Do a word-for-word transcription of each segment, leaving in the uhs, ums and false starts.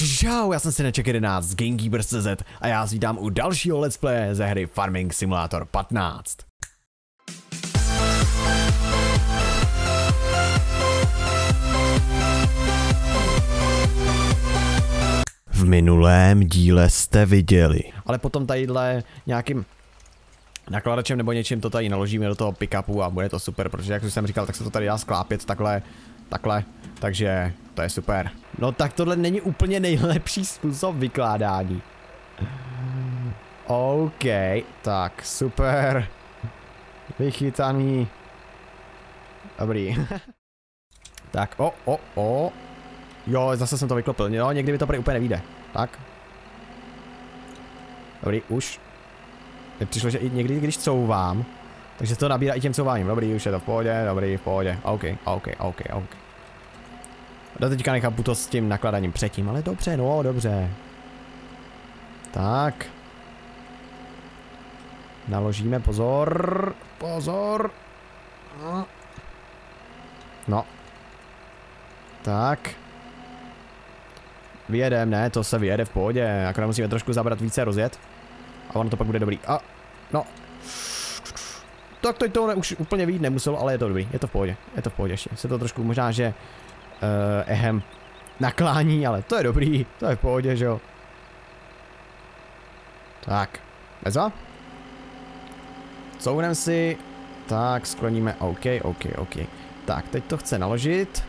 Čau, já jsem si neček jedenáct z Gamekeepers tečka cz a já vás vítám u dalšího let's play ze hry Farming Simulator patnáct. V minulém díle jste viděli. Ale potom tadyhle nějakým nakladačem nebo něčím to tady naložíme do toho pickupu a bude to super, protože jak už jsem říkal, tak se to tady dá sklápět takhle, takhle, takže to je super. No tak tohle není úplně nejlepší způsob vykládání. OK, tak super. Vychytaný. Dobrý. Tak, o, o, o. Jo, zase jsem to vyklopil, no někdy mi to prý úplně nevíde. Tak. Dobrý, už. Mně přišlo, že i někdy, když couvám, takže to nabírá i těm couváním. Dobrý, už je to v pohodě, dobrý, v pohodě. OK, OK, OK, OK. Do teďka nechápu to s tím nakladaním předtím, ale dobře, no, dobře. Tak. Naložíme, pozor, pozor. No. Tak. Vyjedem, ne, to se vyjede v pohodě, akorát musíme trošku zabrat více rozjet. A ono to pak bude dobrý. A, no. Tak teď to ne, už úplně vyjít nemuselo, ale je to dobrý, je to v pohodě, je to v pohodě ještě. Se to trošku možná, že uh, ehem naklání, ale to je dobrý, to je v pohodě, že jo. Tak, bezva. Couvneme si, tak skloníme, OK, OK, OK. Tak, teď to chce naložit.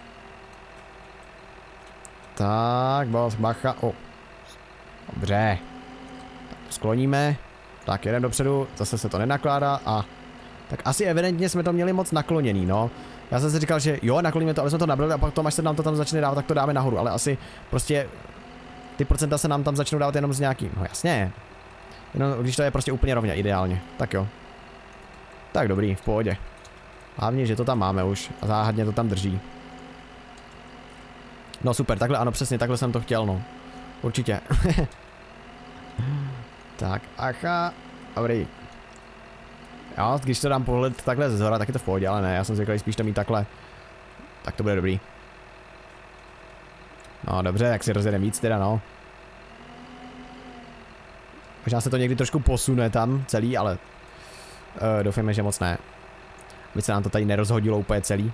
Tak, boss, bacha, o. Dobře. Tak skloníme. Tak, jedem dopředu, zase se to nenakládá a... Tak asi evidentně jsme to měli moc nakloněný, no. Já jsem si říkal, že jo, nakloníme to, ale jsme to nabrali a pak to, až se nám to tam začne dávat, tak to dáme nahoru, ale asi prostě... Ty procenta se nám tam začnou dávat jenom z nějakým, no jasně. Jenom když to je prostě úplně rovně, ideálně, tak jo. Tak dobrý, v pohodě. Hlavně, že to tam máme už a záhadně to tam drží. No super, takhle ano, přesně, takhle jsem to chtěl, no. Určitě. Tak, acha, dobrý. Jo, když to dám pohled takhle ze zhora, tak je to v pohodě, ale ne, já jsem zvyklý spíš to mít takhle. Tak to bude dobrý. No dobře, tak si rozjedeme víc teda, no. Možná se to někdy trošku posune tam celý, ale uh, doufáme, že moc ne. Aby se nám to tady nerozhodilo úplně celý.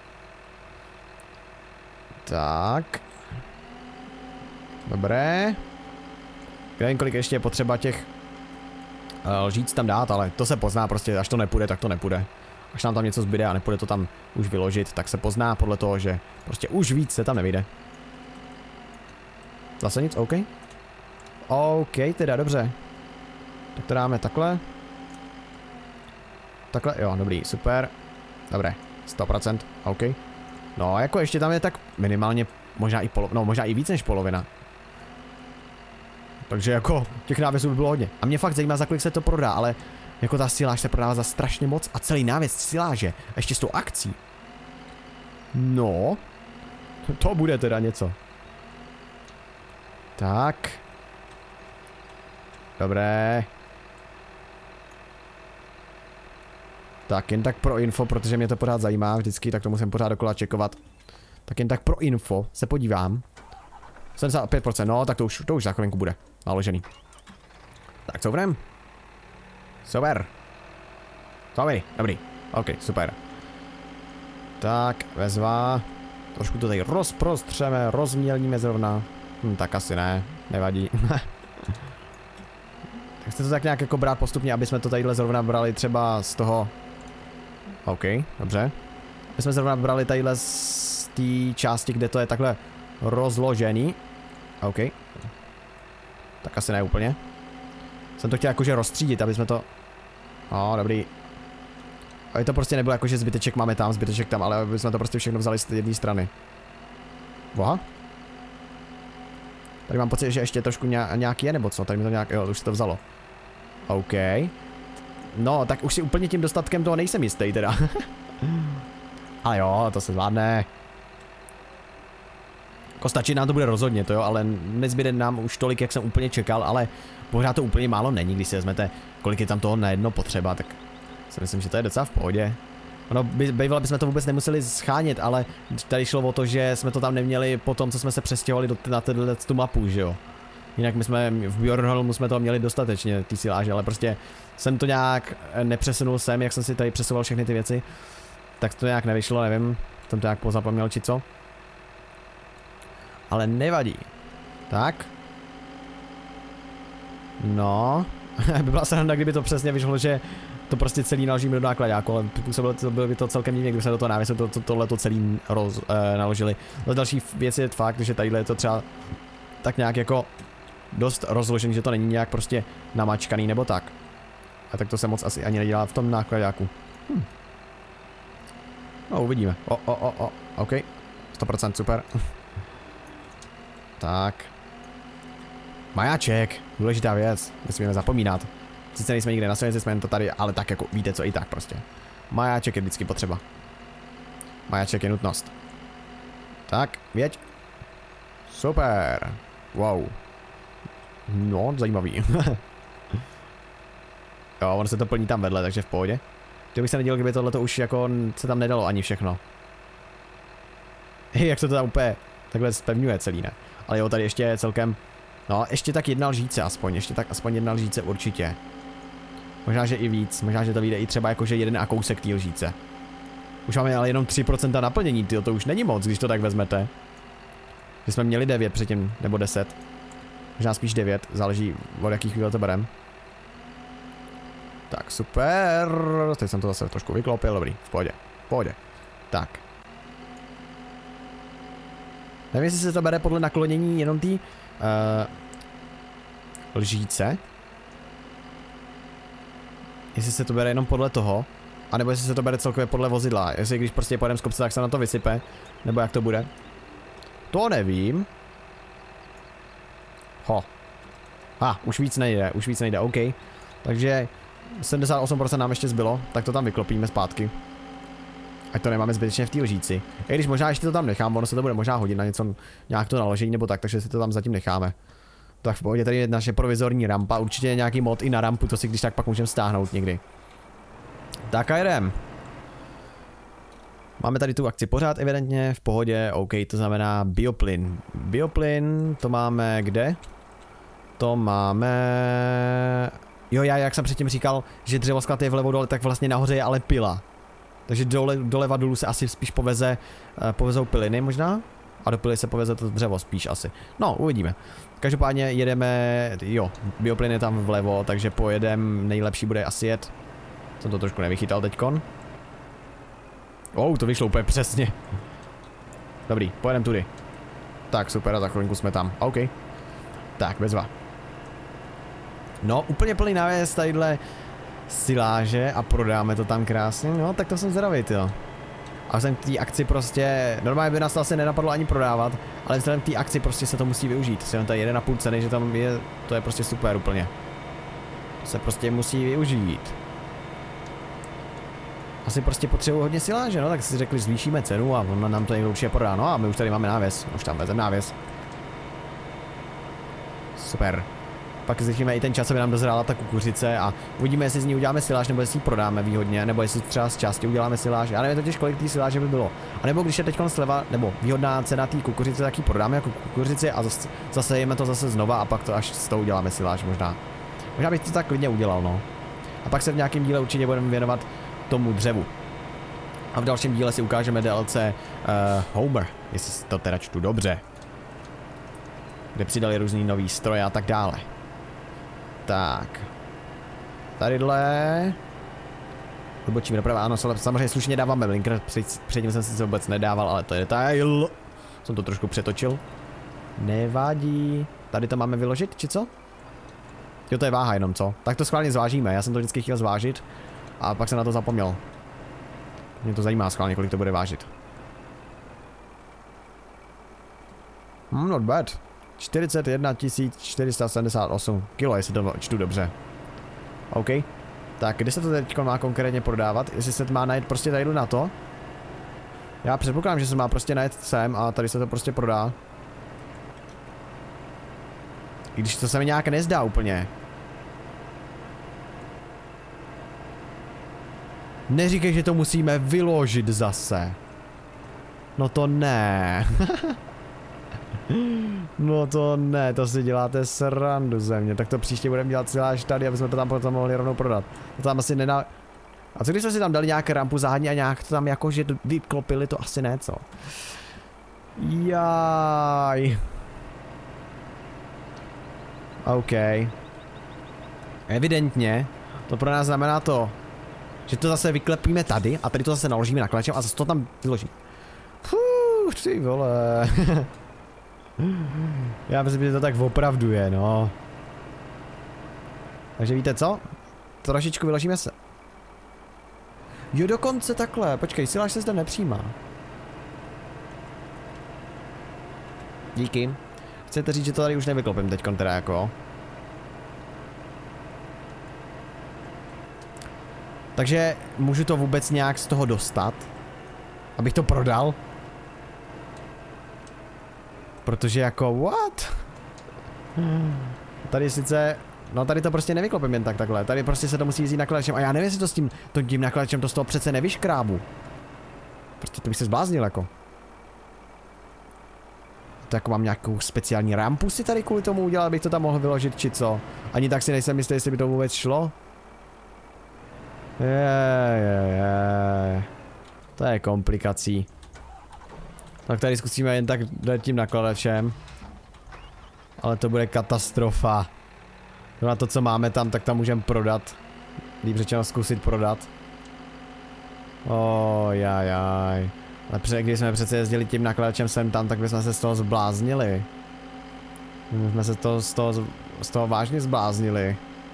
Tak. Dobré. Nevím, kolik ještě je potřeba těch uh, lžíc tam dát, ale to se pozná prostě, až to nepůjde, tak to nepůjde. Až nám tam něco zbyde a nepůjde to tam už vyložit, tak se pozná podle toho, že prostě už víc se tam nevyjde. Zase nic, OK? OK, teda dobře. Tak to dáme takhle. Takhle, jo, dobrý, super. Dobré, sto procent, OK. No, jako ještě tam je tak minimálně, možná i polovina, no možná i víc než polovina. Takže jako, těch návěsů by bylo hodně. A mě fakt zajímá, za kolik se to prodá, ale jako ta siláž se prodává za strašně moc a celý návěs siláže, ještě s tou akcí. No, to bude teda něco. Tak. Dobré. Tak jen tak pro info, protože mě to pořád zajímá vždycky, tak to musím pořád dokola čekovat. Tak jen tak pro info se podívám. sedmdesát pět procent, no tak to už, to už za chvilinku bude naložený. Tak couvnem. Super. Dobrý, dobrý. OK, super. Tak, vezva. Trošku to tady rozprostřeme, rozmělníme zrovna. Hm, tak asi ne, nevadí. Tak chci to tak nějak jako brát postupně, aby jsme to tadyhle zrovna brali třeba z toho... OK, dobře. My jsme zrovna brali tadyhle z té části, kde to je takhle rozložený. OK. Tak asi ne úplně. Jsem to chtěl jakože rozstřídit, aby jsme to... No, dobrý. Aby to prostě nebylo jako, že zbyteček máme tam, zbyteček tam, ale aby jsme to prostě všechno vzali z jedné strany. Boha. Tady mám pocit, že ještě trošku nějaký je, nebo co? Tady mi to nějak... Jo, už se to vzalo. OK. No, tak už si úplně tím dostatkem toho nejsem jistý teda. A jo, to se zvládne. Jako stačí nám to bude rozhodně, to jo, ale nezbyde nám už tolik, jak jsem úplně čekal, ale pořád to úplně málo není, když si vezmete, kolik je tam toho na jedno potřeba, tak si myslím, že to je docela v pohodě. Ono by, bývalo bychom to vůbec nemuseli schánět, ale tady šlo o to, že jsme to tam neměli po tom, co jsme se přestěhovali do, na téhle tu mapu, že jo. Jinak my jsme v Bjornholmu jsme to měli dostatečně, ty siláže, ale prostě jsem to nějak nepřesunul sem, jak jsem si tady přesouval všechny ty věci. Tak to nějak nevyšlo, nevím, jsem to nějak pozapomněl či co. Ale nevadí. Tak. No. By byla sranda, kdyby to přesně vyšlo, že to prostě celý naložíme do nákladáku, ale působilo to, bylo by to celkem divně, kdyby se do toho návěsu to, to, tohleto celý roz, eh, naložili. Ale další věc je fakt, že tadyhle je to třeba tak nějak jako dost rozložený, že to není nějak prostě namačkaný nebo tak. A tak to se moc asi ani nedělá v tom nákladáku. Hm. No uvidíme. O, o, o, o, ok. sto procent super. Tak. Majáček, důležitá věc, nesmíme zapomínat. Sice nejsme nikde na silnici, jsme jen to tady, ale tak jako víte co, i tak prostě. Majáček je vždycky potřeba. Majáček je nutnost. Tak, věď. Super. Wow. No, zajímavý. Jo, on se to plní tam vedle, takže v pohodě. To bych se nedělal, kdyby tohleto už jako se tam nedalo ani všechno. Jak se to tam úplně takhle zpevňuje celý, ne? Ale jo, tady ještě je celkem... No, ještě tak jedna lžíce aspoň, ještě tak aspoň jedna lžíce určitě. Možná, že i víc, možná, že to vyjde i třeba jakože jeden a kousek té lžíce. Už máme ale jenom tři procenta naplnění, tyjo, to už není moc, když to tak vezmete. Že jsme měli devět předtím, nebo deset. Možná spíš devět, záleží od jakých chvíle to berem. Tak, super, teď jsem to zase trošku vyklopil, dobrý, v pohodě, v pohodě. Tak. Nevím, jestli se to bere podle naklonění jenom tý... Uh, lžíce. Jestli se to bere jenom podle toho, anebo jestli se to bere celkově podle vozidla. Jestli když prostě pojedeme z kopce, tak se na to vysype, nebo jak to bude. To nevím. Ho. Ha, ah, už víc nejde, už víc nejde, OK. Takže sedmdesát osm procent nám ještě zbylo, tak to tam vyklopíme zpátky. Ať to nemáme zbytečně v té lžíci. I když možná ještě to tam nechám, ono se to bude možná hodit na něco, nějak to naložení nebo tak, takže si to tam zatím necháme. Tak v pohodě, tady je naše provizorní rampa, určitě nějaký mod i na rampu, to si když tak pak můžeme stáhnout někdy. Tak a jedem. Máme tady tu akci pořád evidentně, v pohodě, OK, to znamená bioplyn. Bioplyn, to máme kde? To máme... Jo, já jak jsem předtím říkal, že dřevosklad je vlevo dole, tak vlastně nahoře je ale pila. Takže dole, doleva dolů se asi spíš poveze, uh, povezou piliny možná? A do pily se poveze to dřevo spíš asi. No, uvidíme. Každopádně jedeme, jo, bioplyn je tam vlevo, takže pojedem, nejlepší bude asi jet. Jsem to trošku nevychytal teďkon. Oh, to vyšlo úplně přesně. Dobrý, pojedem tudy. Tak, super, a za chvilinku jsme tam, OK. Tak, bezva. No, úplně plný návěs tadyhle siláže a prodáme to tam krásně, no tak to jsem zvědavý, jo. A vzhledem k té akci prostě, normálně by nás to asi nenapadlo ani prodávat, ale vzhledem k té akci prostě se to musí využít. Jsem tady jeden a půl ceny, že tam je, to je prostě super úplně. To se prostě musí využít. Asi prostě potřebuji hodně siláže, no tak si řekli zvýšíme cenu a on nám to někdo určitě prodá, no a my už tady máme návěs, už tam vezem návěs. Super. Pak zjistíme i ten čas, aby nám dozrála ta kukuřice a uvidíme, jestli z ní uděláme siláž, nebo jestli ji prodáme výhodně, nebo jestli třeba z části uděláme siláž. Já nevím totiž, kolik té siláže by bylo. A nebo když je teď sleva, nebo výhodná cena té kukuřice, tak ji prodáme jako kukuřici a zase, zase jeme to zase znova a pak to až s tou uděláme siláž možná. Možná bych to tak klidně udělal, no. A pak se v nějakém díle určitě budeme věnovat tomu dřevu. A v dalším díle si ukážeme D L C uh, Homer, jestli to teda čtu dobře. Kde přidali různý nový stroje a tak dále. Tak. Tadyhle. Odbočíme doprava, ano, samozřejmě slušně dáváme blinker, předtím jsem si to vůbec nedával, ale to je detail. Jsem to trošku přetočil. Nevadí. Tady to máme vyložit, či co? Jo, to je váha jenom, co? Tak to schválně zvážíme, já jsem to vždycky chtěl zvážit. A pak jsem na to zapomněl. Mě to zajímá schválně, kolik to bude vážit. Hmm, not bad. čtyřicet jedna tisíc čtyři sta sedmdesát osm kilo, jestli to čtu dobře. OK. Tak, kde se to teď má konkrétně prodávat? Jestli se to má najet prostě tady na to? Já předpokládám, že se má prostě najet sem a tady se to prostě prodá. I když to se mi nějak nezdá úplně. Neříkej, že to musíme vyložit zase. No to ne. No to ne, to si děláte srandu ze mě. Tak to příště budeme dělat celá tady, aby jsme to tam potom mohli rovnou prodat. To tam asi nená... A co když jsme si tam dali nějaké rampu záhadně a nějak to tam jakože vyklopili, to asi ne, co? Jaj. OK. Evidentně to pro nás znamená to, že to zase vyklepíme tady a tady to zase naložíme nakladačem a zase to tam vyloží. Fuh, ty vole. Já myslím, že to tak opravdu je, no. Takže víte co? Trošičku vyložíme se. Jo, dokonce takhle. Počkej, siláž se zde nepřijímá. Díky. Chcete říct, že to tady už nevyklopím teďkon teda jako. Takže můžu to vůbec nějak z toho dostat? Abych to prodal? Protože jako what? Tady sice, no tady to prostě nevyklopím jen tak takhle, tady prostě se to musí vzít nakladačem a já nevím, jestli to s tím, to tím nakladačem to z toho přece nevyškrábu. Prostě to bych se zbláznil jako. To jako mám nějakou speciální rampu si tady kvůli tomu udělat, abych to tam mohl vyložit či co. Ani tak si nejsem jistý, jestli by to vůbec šlo. Je, je, je. To je komplikací. Tak tady zkusíme jen tak tím nakladačem. Ale to bude katastrofa. No na to, co máme tam, tak tam můžeme prodat. Líp řečeno zkusit prodat. Oh, jaj, jaj. Ale před, když jsme přece jezdili tím nakladačem sem tam, tak bychom se z toho zbláznili. My jsme se to, z, toho, z toho vážně zbláznili.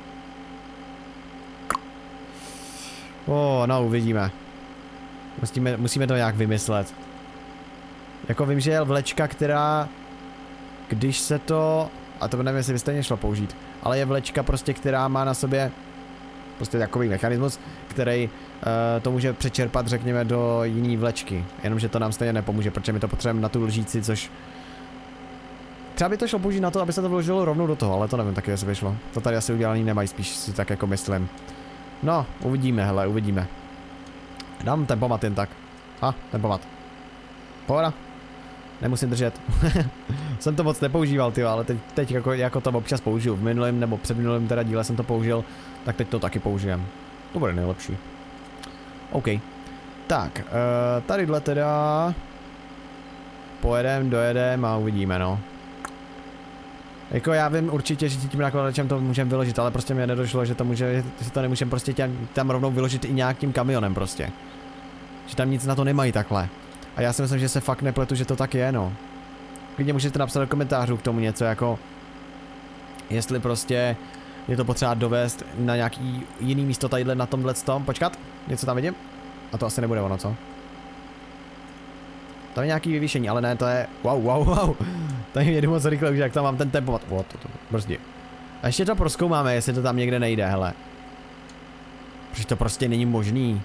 Oh, no, uvidíme. Musíme, musíme to nějak vymyslet. Jako vím, že je vlečka, která, když se to, a to nevím, jestli by stejně šlo použít, ale je vlečka prostě, která má na sobě prostě takový mechanismus, který uh, to může přečerpat, řekněme, do jiný vlečky. Jenomže to nám stejně nepomůže, protože my to potřebujeme na tu lžíci, což třeba by to šlo použít na to, aby se to vložilo rovnou do toho, ale to nevím taky, jestli by šlo. To tady asi udělaný nemají, spíš si tak jako myslím. No, uvidíme, hele, uvidíme. Dám tempomat jen tak. A, tempomat. Pohoda. Nemusím držet. Jsem to moc nepoužíval, tyjo, ale teď, teď jako, jako to občas použiju. V minulém nebo předminulém teda díle jsem to použil, tak teď to taky použijem. To bude nejlepší. OK. Tak, uh, tadyhle teda pojedem, dojedem a uvidíme, no. Jako já vím určitě, že tím nakladačem to můžeme vyložit, ale prostě mi nedošlo, že to může, že to nemůžeme prostě těm, tam rovnou vyložit i nějakým kamionem prostě. Že tam nic na to nemají takhle. A já si myslím, že se fakt nepletu, že to tak je, no. Klidně můžete napsat do komentářů k tomu něco jako, jestli prostě je to potřeba dovést na nějaký jiný místo tadyhle na tomhle tom. Počkat, něco tam vidím? A to asi nebude ono, co? Tam je nějaký vyvýšení, ale ne, to je, wow, wow, wow. Tady jedu moc rychle, už jak tam mám ten tempovat. O, to, to, brzdí. A ještě to prozkoumáme, jestli to tam někde nejde, hele. Protože to prostě není možný.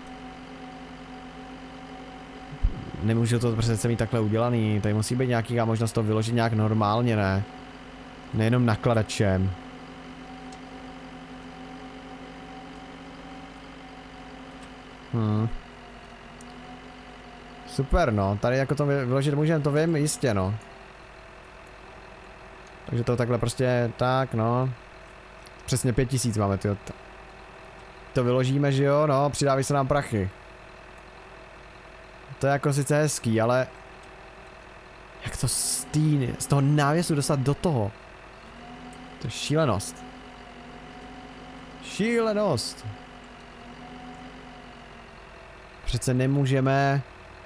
Nemůžu to přece mít takhle udělaný, tady musí být nějaká možnost to vyložit nějak normálně, ne? Nejenom nakladačem. Hmm. Super, no, tady jako to vyložit můžeme, to vím, jistě, no. Takže to takhle prostě, tak, no. Přesně pět tisíc máme, tyjo. To vyložíme, že jo, no, přidávají se nám prachy. To je jako sice hezký, ale jak to z, tý, z toho návěsu dostat do toho? To je šílenost. Šílenost. Přece nemůžeme.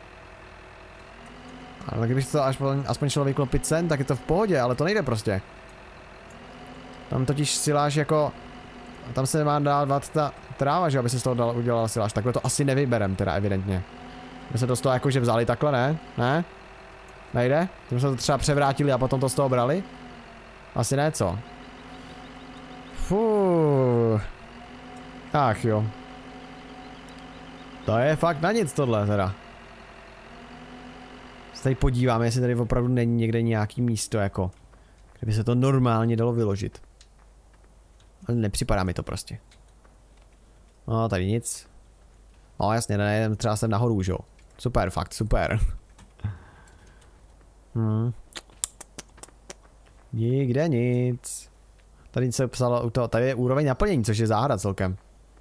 Ale kdybych to aspoň, aspoň šlo vyklopit sem, tak je to v pohodě, ale to nejde prostě. Tam totiž siláž jako, tam se má dávat ta tráva, že aby se z toho dal, udělal siláž. Takhle to asi nevyberem teda evidentně. My jsme to z toho jakože vzali takhle, ne? Ne? Nejde? Tím jsme to třeba převrátili a potom to z toho brali? Asi ne, co? Fuuu. Ach jo. To je fakt na nic tohle teda. Se tady podíváme, jestli tady opravdu není někde nějaký místo jako, kde by se to normálně dalo vyložit. Ale nepřipadá mi to prostě. No, tady nic. No jasně, ne, třeba jsem nahoru už, jo. Super, fakt, super. Hmm. Nikde nic. Tady se psalo u toho, tady je úroveň naplnění, což je záhada celkem.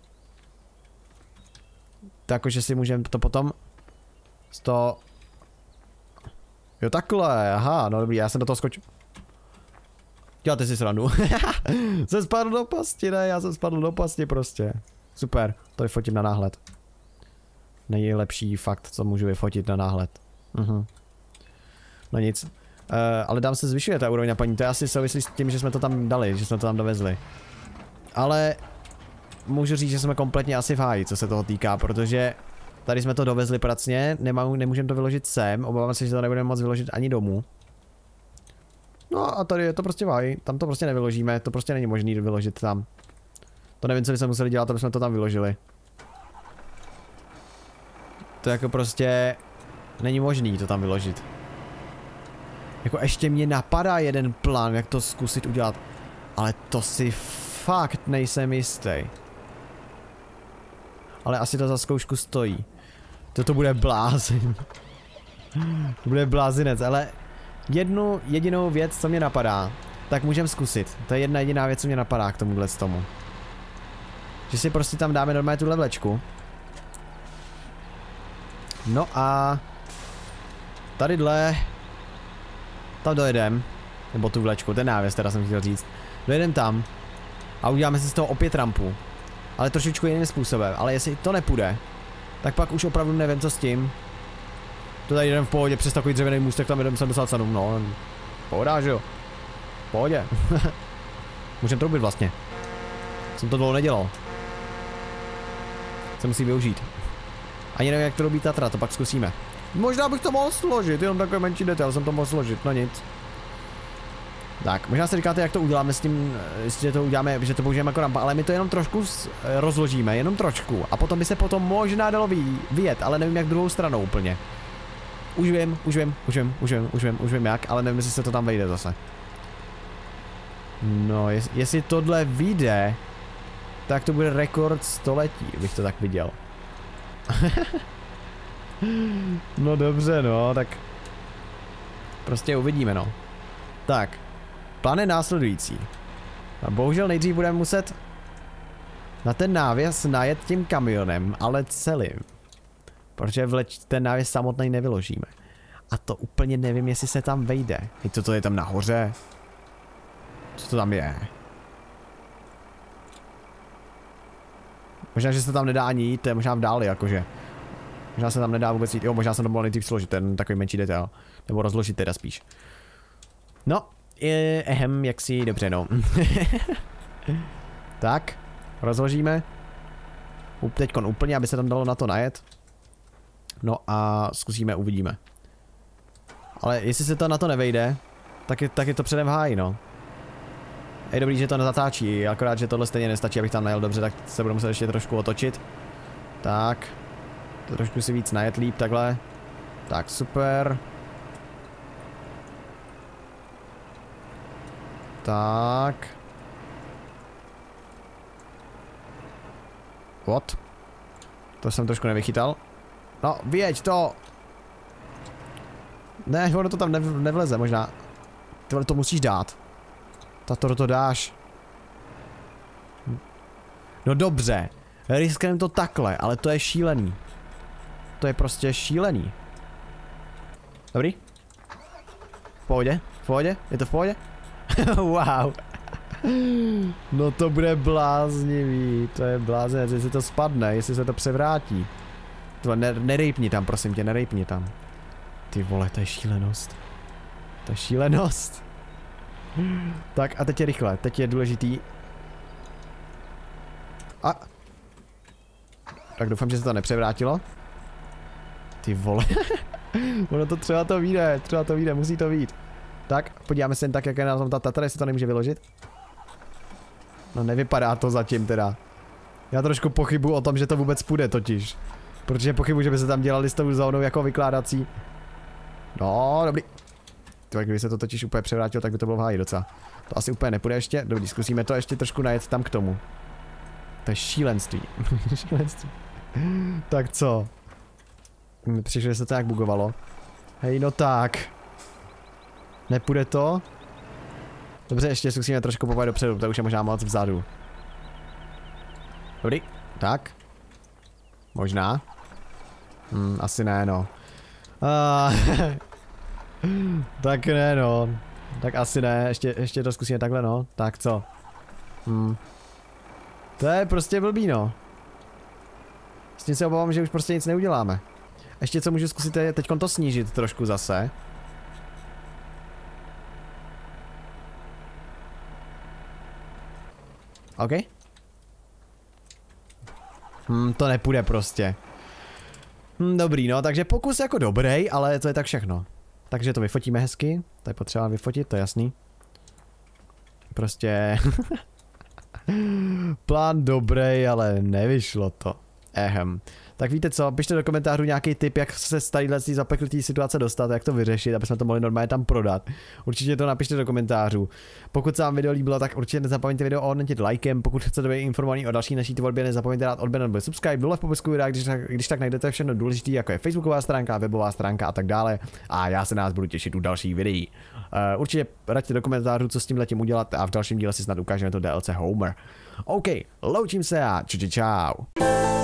Takže si můžeme to potom z toho... Jo takhle, aha, no dobrý, já jsem do toho skočil. Děláte si srandu. Jsem spadl do pasti, ne, já jsem spadl do pasti prostě. Super, to vyfotím na náhled. Nejlepší fakt, co můžu vyfotit na náhled. Mhm. No nic. Uh, ale dám se zvyšuje ta úroveň naplnění, to je asi souvislí s tím, že jsme to tam dali, že jsme to tam dovezli. Ale můžu říct, že jsme kompletně asi v háji, co se toho týká, protože tady jsme to dovezli pracně, nemám, nemůžeme to vyložit sem, obávám se, že to nebudeme moc vyložit ani domů. No a tady je to prostě v háji, tam to prostě nevyložíme, to prostě není možné vyložit tam. To nevím, co bychom museli dělat, aby jsme to tam vyložili. To jako prostě není možný to tam vyložit. Jako ještě mě napadá jeden plán, jak to zkusit udělat, ale to si fakt nejsem jistý. Ale asi to za zkoušku stojí. Toto bude blázen. To bude blázinec, ale jednu jedinou věc, co mě napadá, tak můžeme zkusit. To je jedna jediná věc, co mě napadá k tomuhle z tomu. Že si prostě tam dáme normálně tuhle vlečku. No a tadyhle tam dojedem, nebo tu vlečku, ten návěs teda jsem chtěl říct. Dojedem tam a uděláme si z toho opět rampu. Ale trošičku jiným způsobem, ale jestli to nepůjde, tak pak už opravdu nevím, co s tím. To tady jdem v pohodě přes takový dřevěný můstek, tam jdem sedmdesát sedm, no, pohodá, že jo. V pohodě. Můžem troubit vlastně. Jsem to dlouho nedělal. Se musí využít. Ani nevím, jak to robí Tatra, to pak zkusíme. Možná bych to mohl složit, jenom takový menší detail jsem to mohl složit, no nic. Tak, možná si říkáte, jak to uděláme s tím, že to uděláme, že to použijeme jako rampa, ale my to jenom trošku rozložíme, jenom trošku. A potom by se potom možná dalo vyjet, ale nevím jak druhou stranou úplně. Už vím, už vím, už vím, už vím, už vím, už vím jak, ale nevím, jestli se to tam vejde zase. No, jest, jestli tohle vyjde, tak to bude rekord století, bych to tak viděl. No dobře, no, tak prostě uvidíme, no. Tak, plán je následující. A bohužel nejdřív budeme muset na ten návěs najet tím kamionem, ale celým. Protože vleč ten návěs samotný nevyložíme. A to úplně nevím, jestli se tam vejde. Teď co to je tam nahoře? Co to tam je? Možná, že se tam nedá ani jít, to je možná v dáli, jakože. Možná se tam nedá vůbec jít, jo, možná jsem to mohl nejdřív složit, ten takový menší detail. Nebo rozložit teda spíš. No, je, ehem, jak si, dobře no. Tak, rozložíme. Teďkon úplně, aby se tam dalo na to najet. No a zkusíme, uvidíme. Ale jestli se to na to nevejde, tak je, tak je to předem v háji, no. Je dobrý, že to nezatáčí, akorát, že tohle stejně nestačí, abych tam najel dobře, tak se budu muset ještě trošku otočit. Tak. To trošku si víc najet líp, takhle. Tak, super. Tak. What? To jsem trošku nevychytal. No, vyjeď to! Ne, ono to tam nev nevleze možná. Tyhle to musíš dát. Tato to dáš. No dobře. Riskneme to takhle, ale to je šílený. To je prostě šílený. Dobrý? V pohodě? V pohodě? Je to v pohodě? Wow. No to bude bláznivý. To je blázné, jestli to spadne, jestli se to převrátí. To ne, nerejpni tam, prosím tě, nerejpni tam. Ty vole, to je šílenost. To je šílenost. Tak a teď je rychle, teď je důležitý. A. Tak doufám, že se to nepřevrátilo. Ty vole. Ono to třeba to vyjde, třeba to vyjde, musí to vyjít. Tak, podíváme se jen tak, jak je na tom ta Tatra, jestli to nemůže vyložit. No nevypadá to zatím teda. Já trošku pochybuji o tom, že to vůbec půjde totiž. Protože pochybuji, že by se tam dělali s tou zónou jako vykládací. No, dobrý. Tak kdyby se to totiž úplně převrátilo, tak by to bylo v háji docela. To asi úplně nepůjde ještě. Dobrý, zkusíme to ještě trošku najet tam k tomu. To je šílenství. Šílenství. Tak co? Mi přišlo, že se to nějak bugovalo. Hej, no tak. Nepůjde to? Dobře, ještě zkusíme trošku popojit dopředu, to už je možná moc vzadu. Dobrý, tak. Možná. Hmm, asi ne, no. Ah, tak ne, no. Tak asi ne, ještě, ještě to zkusíme takhle, no. Tak co? Hmm. To je prostě blbý, no. S tím se obávám, že už prostě nic neuděláme. Ještě co můžu zkusit je teďkon to snížit trošku zase. OK? Hm, to nepůjde prostě. Hm, dobrý, no, takže pokus jako dobrý, ale to je tak všechno. Takže to vyfotíme hezky, to je potřeba vyfotit, to je jasný. Prostě... Plán dobrý, ale nevyšlo to. Ehem. Tak víte co, pište do komentářů nějaký tip, jak se z tadyhle zapeklitý situace dostat, jak to vyřešit, aby jsme to mohli normálně tam prodat. Určitě to napište do komentářů. Pokud se vám video líbilo, tak určitě nezapomeňte video ohodnotit lajkem. Pokud chcete být informovaný o další naší tvorbě, nezapomeňte dát odběr nebo subscribe dole v popisku videa, když tak, když tak najdete všechno důležité, jako je facebooková stránka, webová stránka a tak dále. A já se nás budu těšit u dalších videí. Uh, určitě raďte do komentářů, co s tím letím udělat a v dalším díle si snad ukážeme to D L C Homer. OK, loučím se a čau čau.